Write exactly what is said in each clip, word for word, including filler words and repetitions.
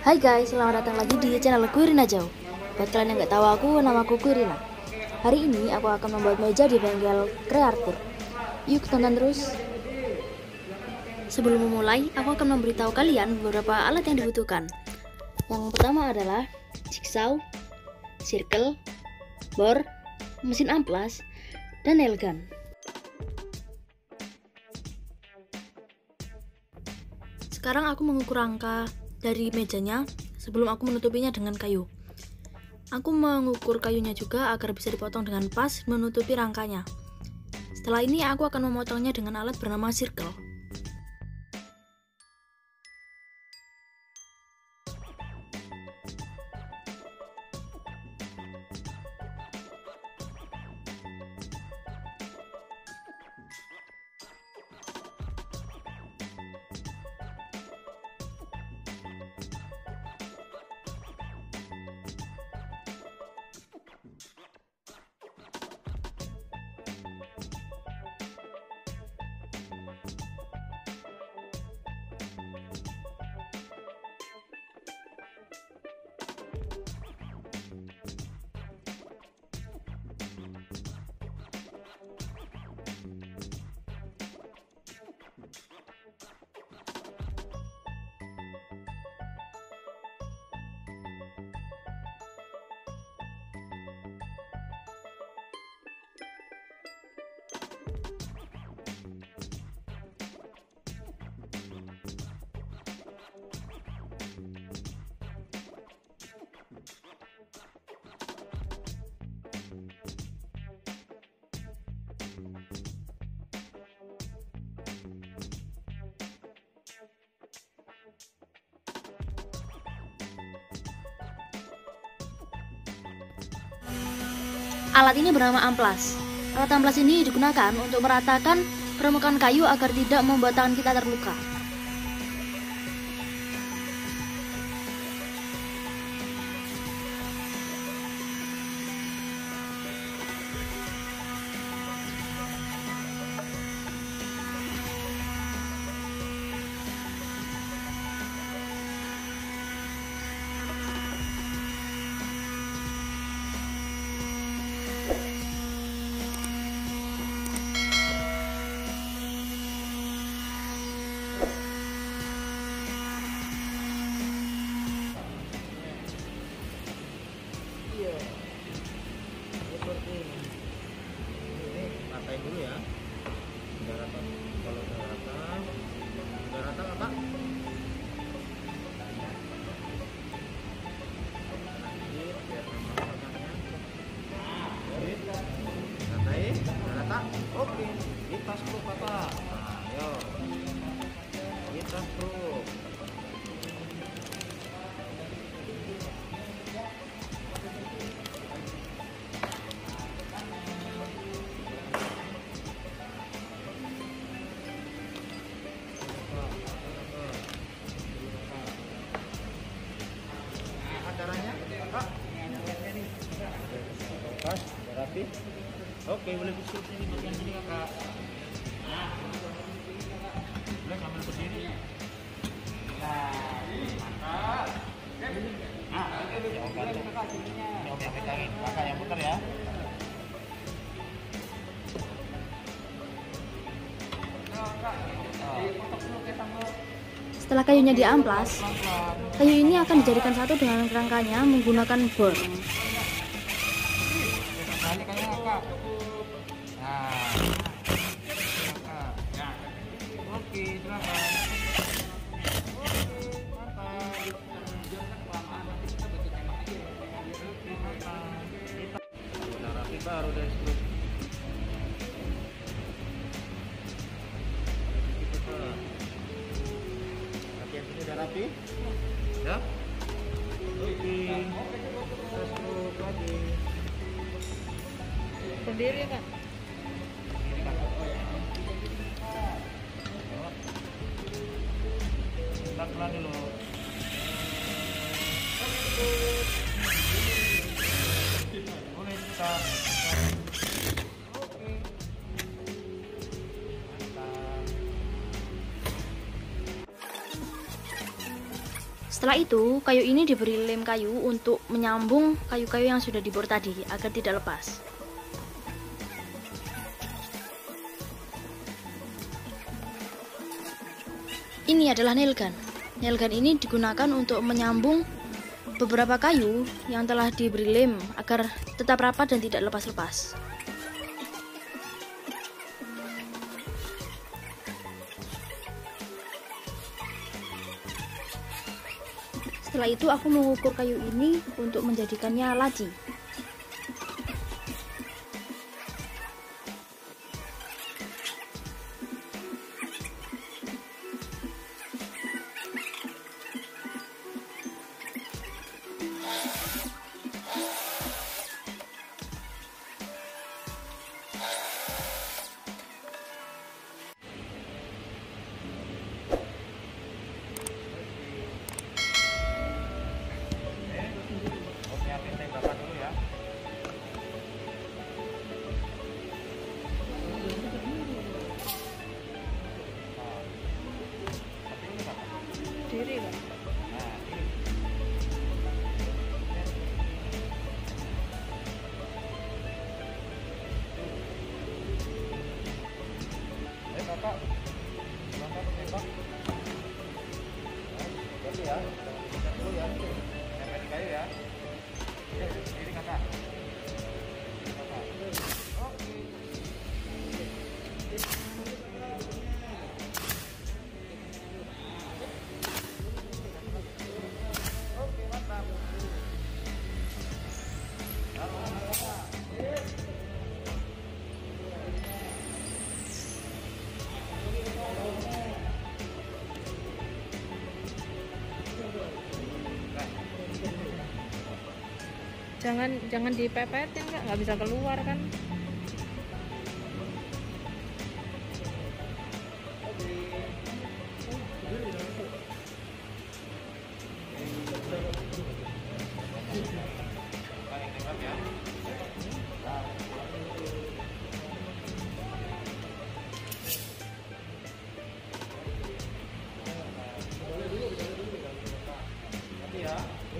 Hai guys, selamat datang lagi di channel Irina Jau. Buat kalian yang nggak tahu aku, nama aku Irina. Hari ini aku akan membuat meja di bengkel kreatif. Yuk tonton terus. Sebelum memulai, aku akan memberitahu kalian beberapa alat yang dibutuhkan. Yang pertama adalah jigsaw, circle, bor, mesin amplas, dan nail gun. Sekarang aku mengukur rangka dari mejanya sebelum aku menutupinya dengan kayu. Aku mengukur kayunya juga agar bisa dipotong dengan pas menutupi rangkanya. Setelah ini aku akan memotongnya dengan alat bernama circle. Alat ini bernama amplas. Alat amplas ini digunakan untuk meratakan permukaan kayu agar tidak membuat tangan kita terluka. Ratain dulu ya. Udah rata. Kalau udah rata, udah rata nggak Pak? Lanjut biar nambah warnanya. Ratain, udah rata. Oke, kita screw Bapak. Nah, ayo. Kita screw. Pas, udah rapi. Oke, boleh disuruh sini bagian sini kakak. Boleh sambil berdiri. Nah, mantap. Nah, oke, oke, ini om yang pegangin, kakak yang putar ya. Setelah kayunya diamplas, kayu ini akan dijadikan satu dengan rangkanya menggunakan bor. Nah, ini kayaknya kakak. Nah, kakak. Ya. Oke, silakan. Oke, mantap. Udah rapi baru deh screw. Bagian sini udah rapi? Ya. Oke. Kita screw lagi. Sendiri kan? Pelan-pelan dulu. Boleh kita. Oke. Mantap. Setelah itu, kayu ini diberi lem kayu untuk menyambung kayu-kayu yang sudah dibor tadi agar tidak lepas. Ini adalah nail gun. Nail gun ini digunakan untuk menyambung beberapa kayu yang telah diberi lem agar tetap rapat dan tidak lepas-lepas. Setelah itu aku mengukur kayu ini untuk menjadikannya laci. Diri kan? Eh kakak, kakak tembak. Jadi ya, dulu ya, sampai di kayu ya. Oke, diri kakak. Kakak. Oke. Jangan jangan dipepetin kak, nggak bisa keluar kan? Paling tembak ya. Nanti ya.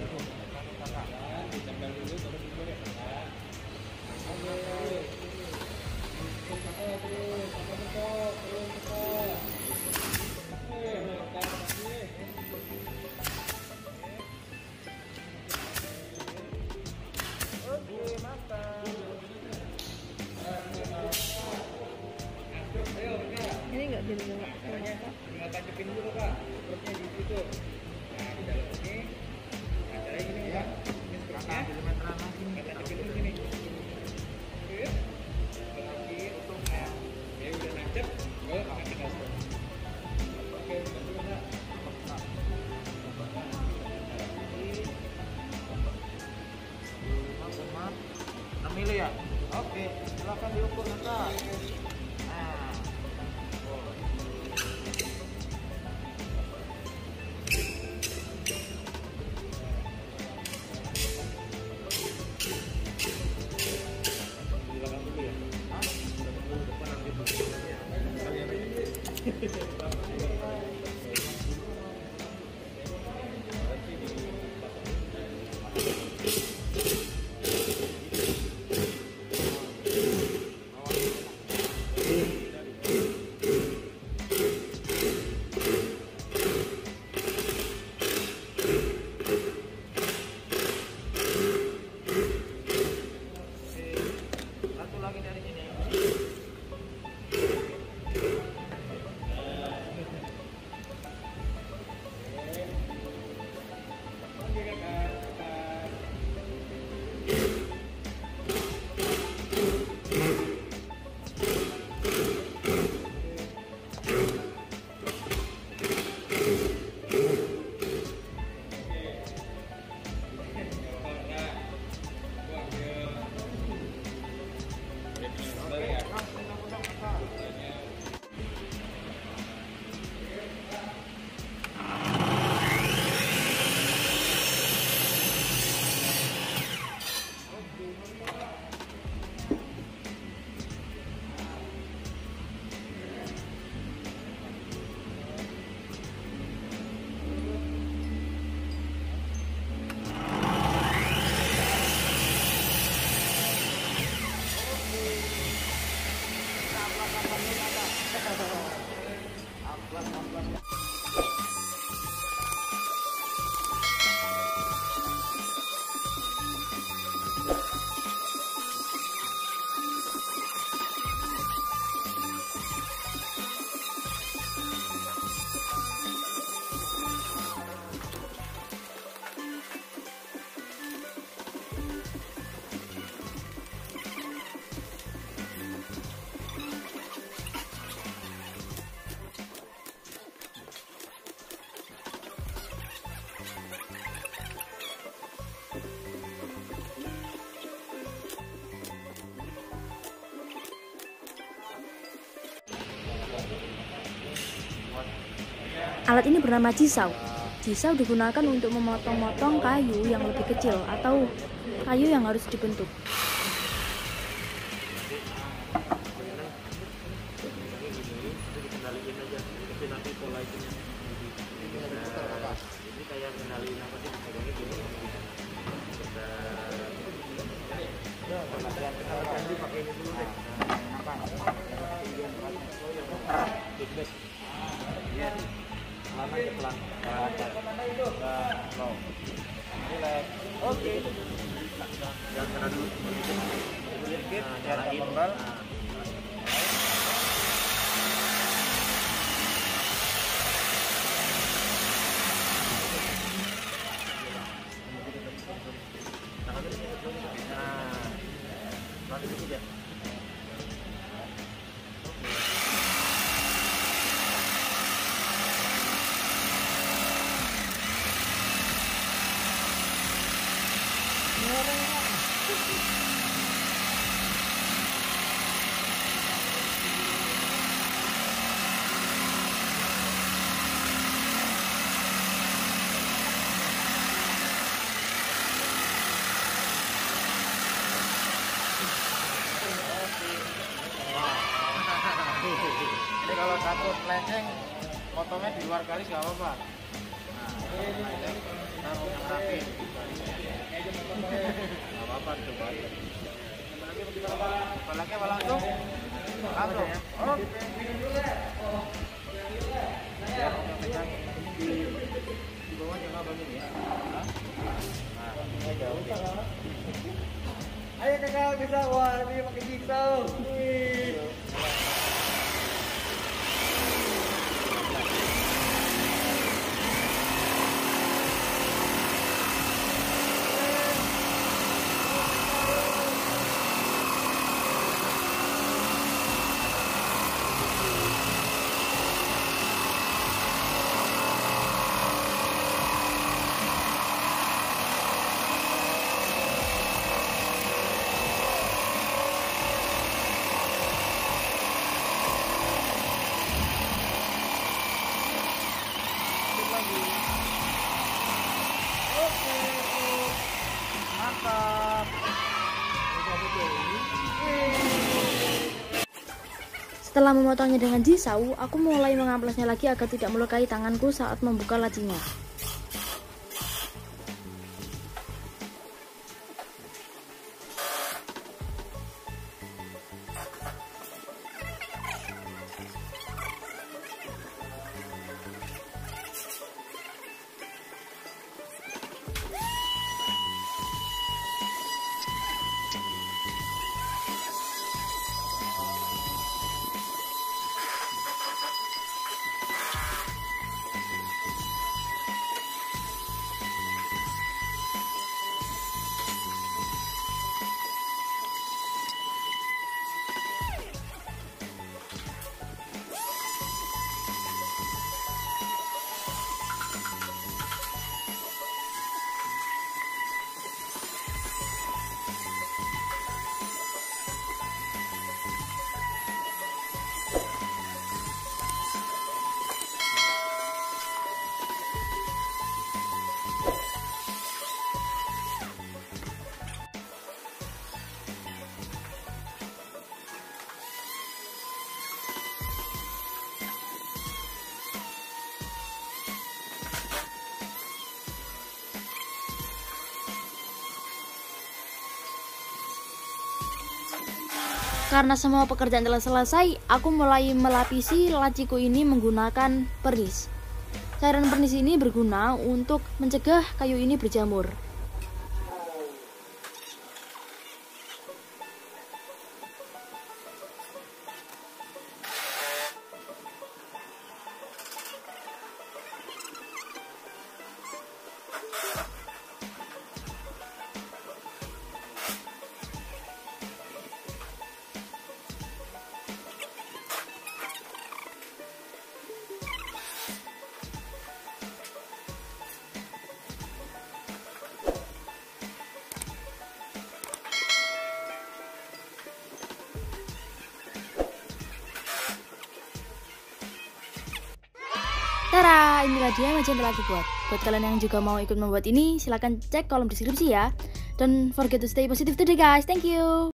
Ini nggak dibuka. Tinggal tancapin dulu kak, terusnya di situ. Nah di dalam ini, nah caranya gini ya. Ini sepertinya milimeteran lagi nih. Tancapin dulu sini. Oke. Lagi tutupnya. Ya udah nancep. Gue kasih kasih. Oke, bantu kak. enam mili ya. Oke, silakan diukur kak. Nah. Satu lagi dari sini. Alat ini bernama jisau. Jisau digunakan untuk memotong-motong kayu yang lebih kecil atau kayu yang harus dibentuk. Oke. Jangan kena dulu. Sedikit, biar gimbal. Ini kalau satu lenceng potongnya di luar garis nggak apa-apa. Nah, ini taruh yang rapi. Nggak apa-apa, coba aja. Balaknya apa langsung? Langsung. Oh. Ya, yang pegang di di bawah jangan bangun ya. Nah, ini jauh. Ayo kakak bisa, wah ini pakai jisau. Wih. Setelah memotongnya dengan jisau, aku mulai mengamplasnya lagi agar tidak melukai tanganku saat membuka lacinya. Karena semua pekerjaan telah selesai, aku mulai melapisi laciku ini menggunakan pernis. Cairan pernis ini berguna untuk mencegah kayu ini berjamur. Tara, inilah dia meja yang telah aku buat. Buat kalian yang juga mau ikut membuat ini, silahkan cek kolom deskripsi ya. Don't forget to stay positive today guys, thank you.